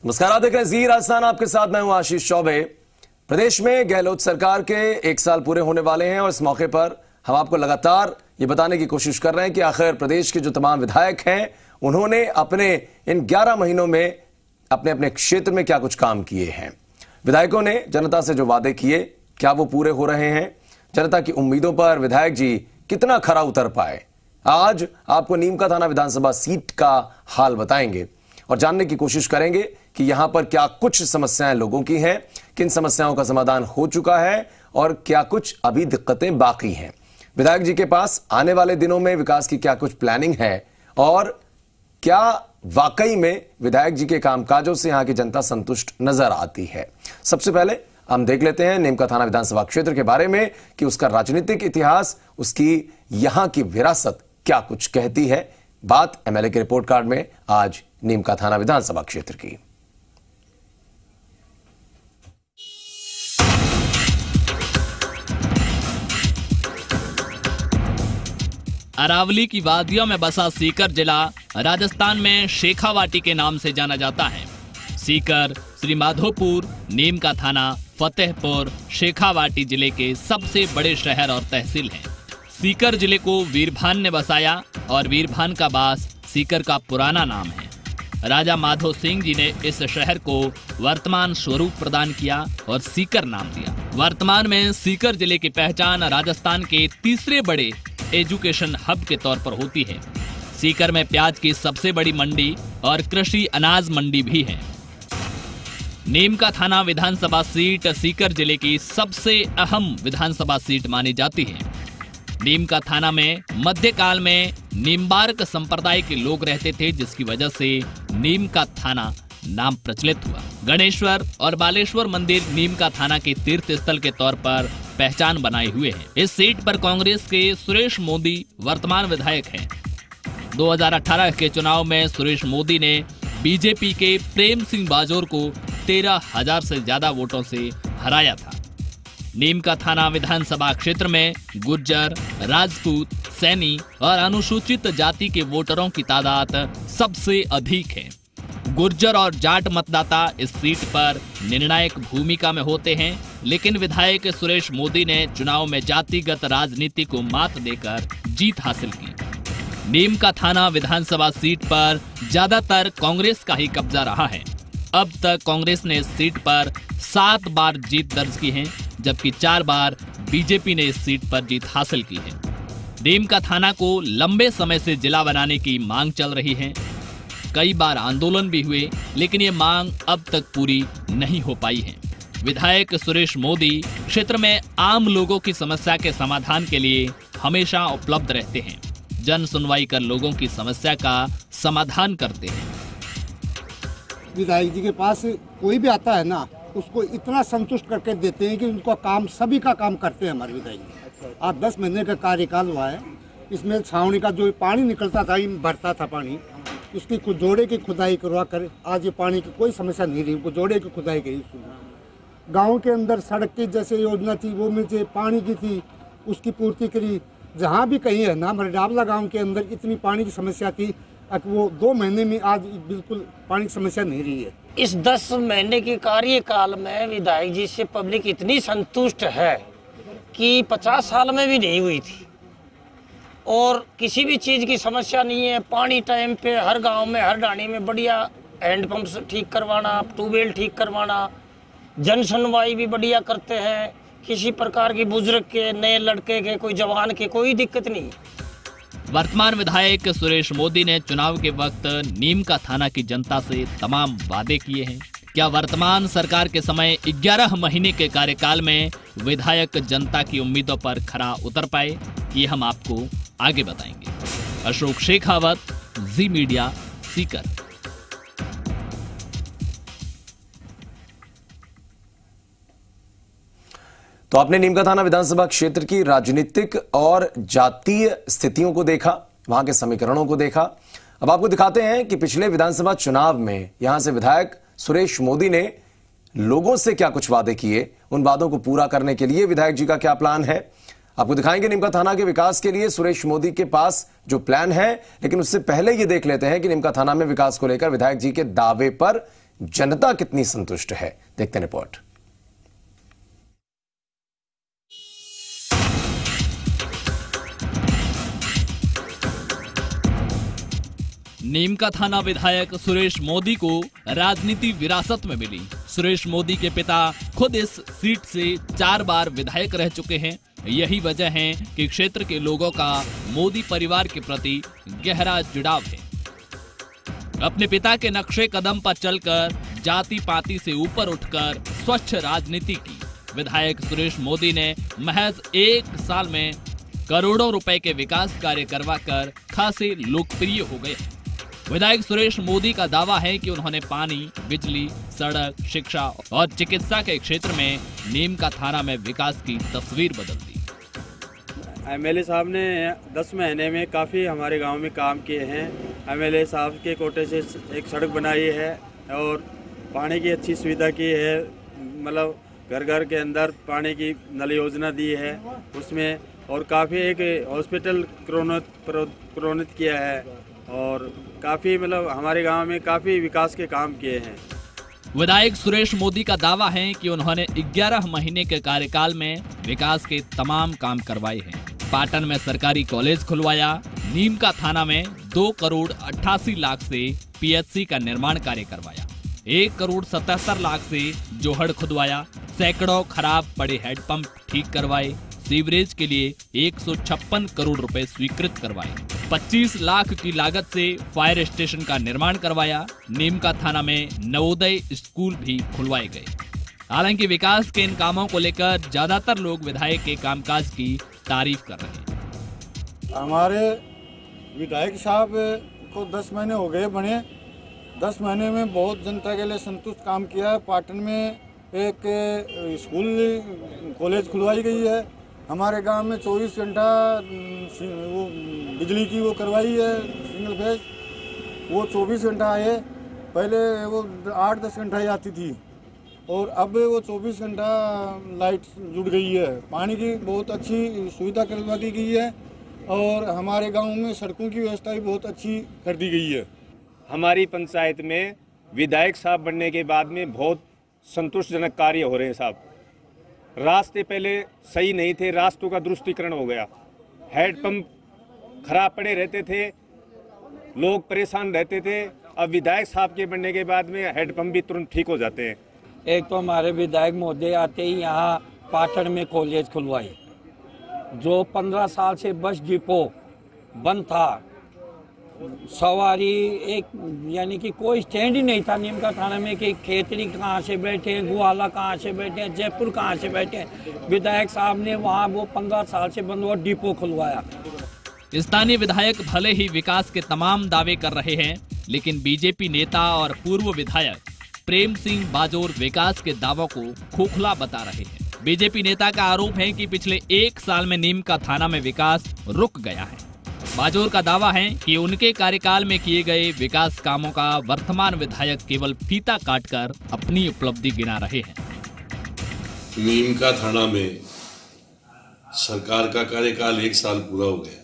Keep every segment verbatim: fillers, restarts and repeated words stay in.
नमस्कार, आप देख रहे हैं जी राजस्थान, आपके साथ मैं हूं आशीष चौबे। प्रदेश में गहलोत सरकार के एक साल पूरे होने वाले हैं और इस मौके पर हम आपको लगातार ये बताने की कोशिश कर रहे हैं कि आखिर प्रदेश के जो तमाम विधायक हैं उन्होंने अपने इन ग्यारह महीनों में अपने अपने क्षेत्र में क्या कुछ काम किए हैं। विधायकों ने जनता से जो वादे किए क्या वो पूरे हो रहे हैं? जनता की उम्मीदों पर विधायक जी कितना खरा उतर पाए? आज आपको नीमका थाना विधानसभा सीट का हाल बताएंगे और जानने की कोशिश करेंगे कि यहां पर क्या कुछ समस्याएं लोगों की हैं, किन समस्याओं का समाधान हो चुका है और क्या कुछ अभी दिक्कतें बाकी हैं। विधायक जी के पास आने वाले दिनों में विकास की क्या कुछ प्लानिंग है और क्या वाकई में विधायक जी के कामकाजों से यहां की जनता संतुष्ट नजर आती है। सबसे पहले हम देख लेते हैं नीमका थाना विधानसभा क्षेत्र के बारे में कि उसका राजनीतिक इतिहास, उसकी यहां की विरासत क्या कुछ कहती है। बात एमएलए के रिपोर्ट कार्ड में आज नीमका थाना विधानसभा क्षेत्र की। अरावली की वादियों में बसा सीकर जिला राजस्थान में शेखावाटी के नाम से जाना जाता है। सीकर, श्री माधोपुर, नीमका थाना, फतेहपुर, शेखावाटी जिले के सबसे बड़े शहर और तहसील हैं। सीकर जिले को वीरभान ने बसाया और वीरभान का बास सीकर का पुराना नाम है। राजा माधो सिंह जी ने इस शहर को वर्तमान स्वरूप प्रदान किया और सीकर नाम दिया। वर्तमान में सीकर जिले की पहचान राजस्थान के तीसरे बड़े एजुकेशन हब के तौर पर होती है। सीकर में प्याज की सबसे बड़ी मंडी और कृषि अनाज मंडी भी है। नीमका थाना विधानसभा सीट सीकर जिले की सबसे अहम विधानसभा सीट मानी जाती है। नीमका थाना में मध्यकाल में निम्बार्क संप्रदाय के लोग रहते थे, जिसकी वजह से नीमका थाना नाम प्रचलित हुआ। गणेश्वर और बालेश्वर मंदिर नीमका थाना के तीर्थ स्थल के तौर पर पहचान बनाए हुए हैं। इस सीट पर कांग्रेस के सुरेश मोदी वर्तमान विधायक हैं। दो हज़ार अठारह के चुनाव में सुरेश मोदी ने बीजेपी के प्रेम सिंह बाजोर को तेरह हजार से ज्यादा वोटों से हराया था। नीमका थाना विधानसभा क्षेत्र में गुर्जर, राजपूत, सैनी और अनुसूचित जाति के वोटरों की तादाद सबसे अधिक है। गुर्जर और जाट मतदाता इस सीट पर निर्णायक भूमिका में होते हैं, लेकिन विधायक सुरेश मोदी ने चुनाव में जातिगत राजनीति को मात देकर जीत हासिल की। नीमका थाना विधानसभा सीट पर ज्यादातर कांग्रेस का ही कब्जा रहा है। अब तक कांग्रेस ने इस सीट पर सात बार जीत दर्ज की है, जबकि चार बार बीजेपी ने इस सीट पर जीत हासिल की है। नीमका थाना को लंबे समय से जिला बनाने की मांग चल रही है। कई बार आंदोलन भी हुए, लेकिन ये मांग अब तक पूरी नहीं हो पाई है। विधायक सुरेश मोदी क्षेत्र में आम लोगों की समस्या के समाधान के लिए हमेशा उपलब्ध रहते हैं। जन सुनवाई कर लोगों की समस्या का समाधान करते हैं। विधायक जी के पास कोई भी आता है ना, उसको इतना संतुष्ट करके देते हैं कि उनका काम, सभी का काम करते हैं हमारे विधायक जी। आज दस महीने का कार्यकाल हुआ है। इसमें छावनी का जो पानी निकलता था, भरता था पानी, उसकी जोड़े की खुदाई करवा कर आज ये पानी की कोई समस्या नहीं रही। जोड़े की खुदाई करी। गांव के अंदर सड़क की जैसे योजना थी वो में से पानी की थी, उसकी पूर्ति करी। जहाँ भी कहीं है ना, हमारे डाबला गाँव के अंदर इतनी पानी की समस्या थी, वो दो महीने में आज बिल्कुल पानी की समस्या नहीं रही है। इस दस महीने के कार्यकाल में विधायक जी से पब्लिक इतनी संतुष्ट है कि पचास साल में भी नहीं हुई थी। और किसी भी चीज़ की समस्या नहीं है। पानी टाइम पे हर गांव में, हर डाणी में बढ़िया हैंडपम्प ठीक करवाना, ट्यूबवेल ठीक करवाना, जन सुनवाई भी बढ़िया करते हैं। किसी प्रकार की बुजुर्ग के, नए लड़के के, कोई जवान के कोई दिक्कत नहीं। वर्तमान विधायक सुरेश मोदी ने चुनाव के वक्त नीमका थाना की जनता से तमाम वादे किए हैं। क्या वर्तमान सरकार के समय ग्यारह महीने के कार्यकाल में विधायक जनता की उम्मीदों पर खरा उतर पाए? ये हम आपको आगे बताएंगे। अशोक शेखावत, जी मीडिया, सीकर। तो आपने नीमका थाना विधानसभा क्षेत्र की राजनीतिक और जातीय स्थितियों को देखा, वहां के समीकरणों को देखा। अब आपको दिखाते हैं कि पिछले विधानसभा चुनाव में यहां से विधायक सुरेश मोदी ने लोगों से क्या कुछ वादे किए, उन वादों को पूरा करने के लिए विधायक जी का क्या प्लान है। आपको दिखाएंगे नीमका थाना के विकास के लिए सुरेश मोदी के पास जो प्लान है, लेकिन उससे पहले ये देख लेते हैं कि नीमका थाना में विकास को लेकर विधायक जी के दावे पर जनता कितनी संतुष्ट है, देखते हैं रिपोर्ट। नीम का थाना विधायक सुरेश मोदी को राजनीति विरासत में मिली। सुरेश मोदी के पिता खुद इस सीट से चार बार विधायक रह चुके हैं। यही वजह है कि क्षेत्र के लोगों का मोदी परिवार के प्रति गहरा जुड़ाव है। अपने पिता के नक्शे कदम पर चलकर जाति पाति से ऊपर उठकर स्वच्छ राजनीति की विधायक सुरेश मोदी ने महज एक साल में करोड़ों रुपए के विकास कार्य करवाकर खासे लोकप्रिय हो गए। विधायक सुरेश मोदी का दावा है कि उन्होंने पानी, बिजली, सड़क, शिक्षा और चिकित्सा के क्षेत्र में नीम का थाना में विकास की तस्वीर बदल दी। एमएलए साहब ने दस महीने में काफ़ी हमारे गांव में काम किए हैं। एमएलए साहब के कोटे से एक सड़क बनाई है और पानी की अच्छी सुविधा की है, मतलब घर घर के अंदर पानी की नल योजना दी है उसमें, और काफ़ी एक हॉस्पिटल प्रोन्नत किया है और काफ़ी मतलब हमारे गांव में काफ़ी विकास के काम किए हैं। विधायक सुरेश मोदी का दावा है कि उन्होंने ग्यारह महीने के कार्यकाल में विकास के तमाम काम करवाए हैं। पाटन में सरकारी कॉलेज खुलवाया, नीम का थाना में दो करोड़ अट्ठासी लाख से पीएचसी का निर्माण कार्य करवाया, एक करोड़ सतहत्तर लाख से जोहड़ खुदवाया, सैकड़ों खराब पड़े हैंडपंप ठीक करवाए, सीवरेज के लिए एक सौ छप्पन करोड़ रुपए स्वीकृत करवाए, पच्चीस लाख की लागत से फायर स्टेशन का निर्माण करवाया। नीम का थाना में नवोदय स्कूल भी खुलवाए गए। हालांकि विकास के इन कामों को लेकर ज्यादातर लोग विधायक के कामकाज की तारीफ कर रहे हैं। हमारे विधायक साहब को दस महीने हो गए बने। दस महीने में बहुत जनता के लिए संतुष्ट काम किया है। पाटन में एक स्कूल कॉलेज खुलवाई गई है। हमारे गांव में चौबीस घंटा वो बिजली की वो करवाई है सिंगल फेज, वो चौबीस घंटा आए। पहले वो आठ दस घंटा ही आती थी और अब वो चौबीस घंटा लाइट जुड़ गई है। पानी की बहुत अच्छी सुविधा करवा दी गई है और हमारे गांव में सड़कों की व्यवस्था भी बहुत अच्छी कर दी गई है। हमारी पंचायत में विधायक साहब बनने के बाद में बहुत संतुष्टजनक कार्य हो रहे हैं साहब। रास्ते पहले सही नहीं थे, रास्तों का दुरुस्तीकरण हो गया। हैंडपंप खराब पड़े रहते थे, लोग परेशान रहते थे। अब विधायक साहब के बनने के बाद में हैंडपंप भी तुरंत ठीक हो जाते हैं। एक तो हमारे विधायक महोदय आते ही यहाँ पाटन में कॉलेज खुलवाई, जो पंद्रह साल से बस डिपो बंद था। सवारी एक यानी कि कोई स्टैंड ही नहीं था नीम का थाना में कि खेतरी कहाँ से बैठे, गुआला कहाँ से बैठे, जयपुर कहाँ से बैठे। विधायक साहब ने वहाँ वो पंद्रह साल से बंद हुआ डिपो खुलवाया। स्थानीय विधायक भले ही विकास के तमाम दावे कर रहे हैं, लेकिन बीजेपी नेता और पूर्व विधायक प्रेम सिंह बाजोर विकास के दावों को खोखला बता रहे हैं। बीजेपी नेता का आरोप है कि पिछले एक साल में नीम का थाना में विकास रुक गया है। बाजोर का दावा है कि उनके कार्यकाल में किए गए विकास कामों का वर्तमान विधायक केवल फीता काटकर अपनी उपलब्धि गिना रहे हैं। नीम का थाना में सरकार का कार्यकाल एक साल पूरा हो गया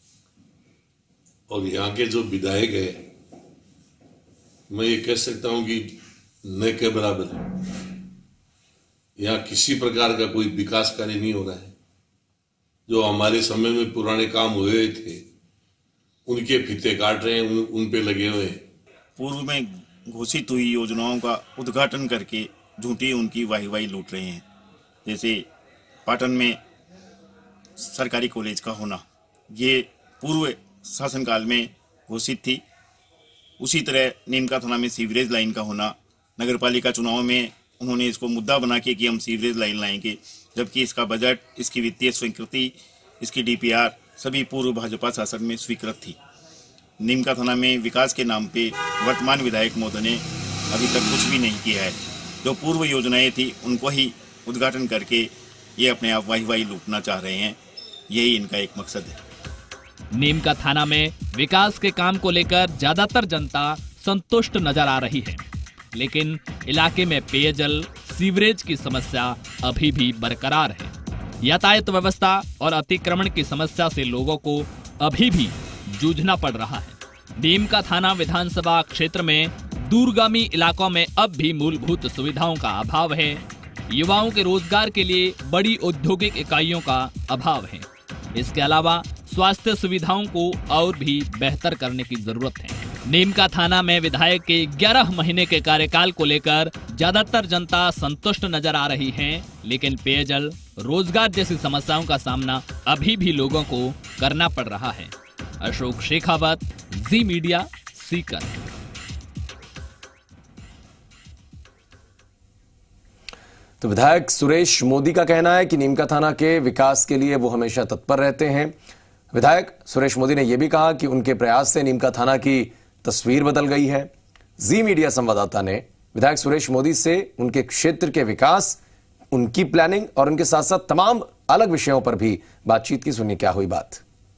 और यहाँ के जो विधायक है, मैं ये कह सकता हूँ कि न के बराबर है। यहाँ किसी प्रकार का कोई विकास कार्य नहीं हो रहा है। जो हमारे समय में पुराने काम हुए थे उनके फीते काट रहे हैं, उन, उन पे लगे हुए हैं। पूर्व में घोषित हुई योजनाओं का उद्घाटन करके झूठी उनकी वाही वाही लूट रहे हैं। जैसे पाटन में सरकारी कॉलेज का होना, ये पूर्व शासनकाल में घोषित थी। उसी तरह नीम का थाना में सीवरेज लाइन का होना, नगरपालिका चुनाव में उन्होंने इसको मुद्दा बना के कि हम सीवरेज लाइन लाएंगे, जबकि इसका बजट, इसकी वित्तीय स्वीकृति, इसकी डीपीआर सभी पूर्व भाजपा शासन में स्वीकृत थी। नीम का थाना में विकास के नाम पे वर्तमान विधायक महोदय ने अभी तक कुछ भी नहीं किया है। जो पूर्व योजनाएं थी उनको ही उद्घाटन करके ये अपने आप वाही वाही लूटना चाह रहे हैं। यही इनका एक मकसद है। नीम का थाना में विकास के काम को लेकर ज्यादातर जनता संतुष्ट नजर आ रही है, लेकिन इलाके में पेयजल, सीवरेज की समस्या अभी भी बरकरार है। यातायात व्यवस्था और अतिक्रमण की समस्या से लोगों को अभी भी जूझना पड़ रहा है। नीम का थाना विधानसभा क्षेत्र में दूरगामी इलाकों में अब भी मूलभूत सुविधाओं का अभाव है। युवाओं के रोजगार के लिए बड़ी औद्योगिक इकाइयों का अभाव है। इसके अलावा स्वास्थ्य सुविधाओं को और भी बेहतर करने की जरूरत है। नीमका थाना में विधायक के ग्यारह महीने के कार्यकाल को लेकर ज्यादातर जनता संतुष्ट नजर आ रही है, लेकिन पेयजल, रोजगार जैसी समस्याओं का सामना अभी भी लोगों को करना पड़ रहा है। अशोक शेखावत, जी मीडिया, सीकर। तो विधायक सुरेश मोदी का कहना है कि नीमका थाना के विकास के लिए वो हमेशा तत्पर रहते हैं। विधायक सुरेश मोदी ने यह भी कहा कि उनके प्रयास से नीमका थाना की तस्वीर बदल गई है। जी मीडिया संवाददाता ने विधायक सुरेश मोदी से उनके क्षेत्र के विकास, उनकी प्लानिंग और उनके साथ साथ तमाम अलग विषयों पर भी बातचीत की। सुनिए क्या हुई बात।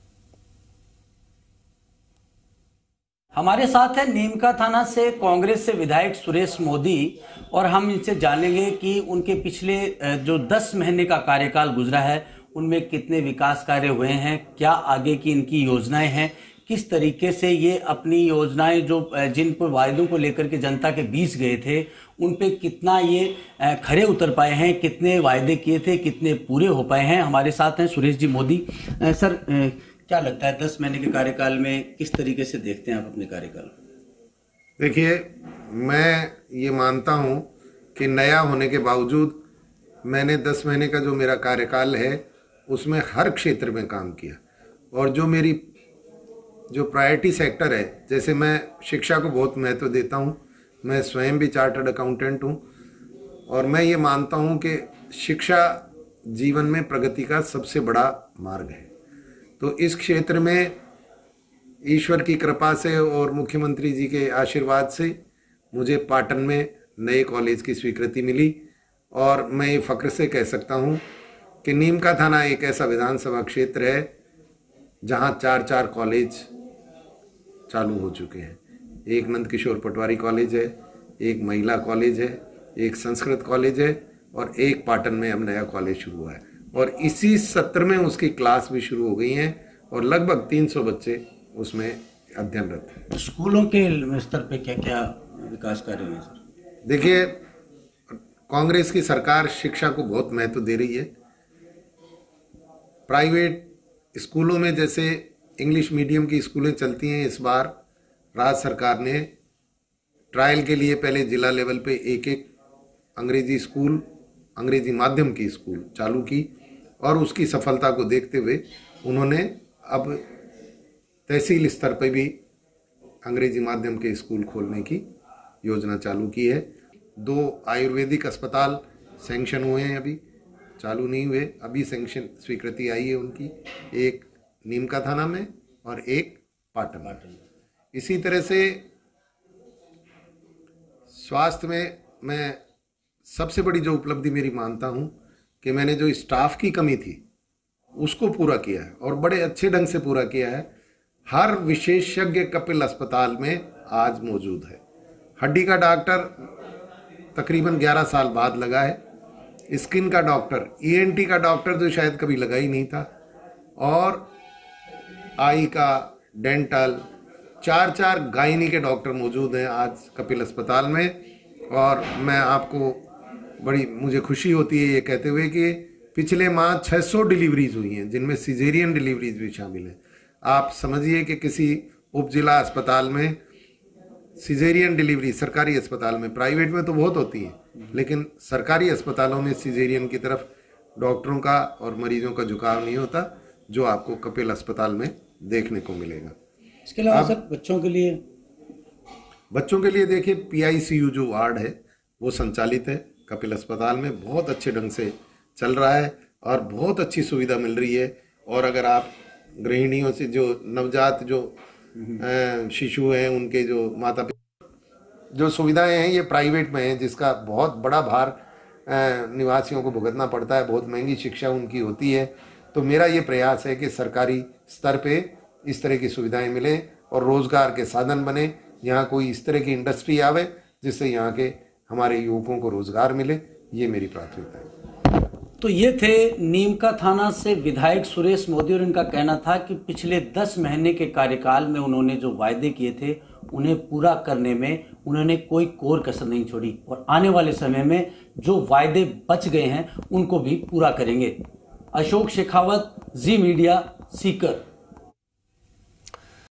हमारे साथ है नीमका थाना से कांग्रेस से विधायक सुरेश मोदी, और हम इनसे जानेंगे कि उनके पिछले जो दस महीने का कार्यकाल गुजरा है उनमें कितने विकास कार्य हुए हैं, क्या आगे की इनकी योजनाएं हैं, किस तरीके से ये अपनी योजनाएं जो जिन पर वायदों को लेकर के जनता के बीच गए थे उन पे कितना ये खरे उतर पाए हैं, कितने वायदे किए थे कितने पूरे हो पाए हैं। हमारे साथ हैं सुरेश जी मोदी। सर, क्या लगता है दस महीने के कार्यकाल में किस तरीके से देखते हैं आप अपने कार्यकाल? देखिए, मैं ये मानता हूँ कि नया होने के बावजूद मैंने दस महीने का जो मेरा कार्यकाल है उसमें हर क्षेत्र में काम किया, और जो मेरी जो प्रायोरिटी सेक्टर है, जैसे मैं शिक्षा को बहुत महत्व देता हूँ, मैं स्वयं भी चार्टर्ड अकाउंटेंट हूँ, और मैं ये मानता हूँ कि शिक्षा जीवन में प्रगति का सबसे बड़ा मार्ग है। तो इस क्षेत्र में ईश्वर की कृपा से और मुख्यमंत्री जी के आशीर्वाद से मुझे पाटन में नए कॉलेज की स्वीकृति मिली, और मैं ये फ़ख्र से कह सकता हूँ कि नीमका थाना एक ऐसा विधानसभा क्षेत्र है जहाँ चार चार कॉलेज चालू हो चुके हैं। एक नंद किशोर पटवारी कॉलेज है, एक महिला कॉलेज है, एक संस्कृत कॉलेज है, और एक पाटन में अब नया कॉलेज शुरू हुआ है, और इसी सत्र में उसकी क्लास भी शुरू हो गई हैं, और लगभग तीन सौ बच्चे उसमें अध्ययनरत हैं। स्कूलों के स्तर पे क्या क्या विकास कार्य हैं सर? देखिए, कांग्रेस की सरकार शिक्षा को बहुत महत्व दे रही है। प्राइवेट स्कूलों में जैसे इंग्लिश मीडियम की स्कूलें चलती हैं, इस बार राज्य सरकार ने ट्रायल के लिए पहले जिला लेवल पे एक एक अंग्रेजी स्कूल, अंग्रेजी माध्यम की स्कूल चालू की, और उसकी सफलता को देखते हुए उन्होंने अब तहसील स्तर पर भी अंग्रेजी माध्यम के स्कूल खोलने की योजना चालू की है। दो आयुर्वेदिक अस्पताल सैंक्शन हुए हैं, अभी चालू नहीं हुए, अभी सैंक्शन स्वीकृति आई है उनकी, एक नीमका थाना में और एक पाटन में। इसी तरह से स्वास्थ्य में मैं सबसे बड़ी जो उपलब्धि मेरी मानता हूँ कि मैंने जो स्टाफ की कमी थी उसको पूरा किया है, और बड़े अच्छे ढंग से पूरा किया है। हर विशेषज्ञ कपिल अस्पताल में आज मौजूद है। हड्डी का डॉक्टर तकरीबन ग्यारह साल बाद लगा है, स्किन का डॉक्टर, ईएनटी का डॉक्टर जो शायद कभी लगा ही नहीं था, और आई का, डेंटल, चार चार गायनी के डॉक्टर मौजूद हैं आज कपिल अस्पताल में। और मैं आपको बड़ी मुझे खुशी होती है ये कहते हुए कि पिछले माह छह सौ डिलीवरीज हुई हैं, जिनमें सिजेरियन डिलीवरीज भी शामिल हैं। आप समझिए कि किसी उप जिला अस्पताल में सिजेरियन डिलीवरी सरकारी अस्पताल में, प्राइवेट में तो बहुत होती है, लेकिन सरकारी अस्पतालों में सिजेरियन की तरफ डॉक्टरों का और मरीजों का झुकाव नहीं होता, जो आपको कपिल अस्पताल में देखने को मिलेगा। इसके अलावा सर बच्चों के लिए बच्चों के लिए देखिए, पीआईसीयू जो वार्ड है वो संचालित है कपिल अस्पताल में, बहुत अच्छे ढंग से चल रहा है और बहुत अच्छी सुविधा मिल रही है। और अगर आप गृहिणियों से, जो नवजात जो शिशु हैं, उनके जो माता पिता, जो सुविधाएं हैं ये प्राइवेट में हैं, जिसका बहुत बड़ा भार निवासियों को भुगतना पड़ता है, बहुत महंगी शिक्षा उनकी होती है। तो मेरा ये प्रयास है कि सरकारी स्तर पे इस तरह की सुविधाएं मिलें और रोजगार के साधन बने, यहाँ कोई इस तरह की इंडस्ट्री आवे जिससे यहाँ के हमारे युवकों को रोजगार मिले, ये मेरी प्राथमिकता है। तो ये थे नीमका थाना से विधायक सुरेश मोदी, और इनका कहना था कि पिछले दस महीने के कार्यकाल में उन्होंने जो वायदे किए थे उन्हें पूरा करने में उन्होंने कोई कोर कसर नहीं छोड़ी और आने वाले समय में जो वायदे बच गए हैं उनको भी पूरा करेंगे। अशोक शेखावत, जी मीडिया, सीकर।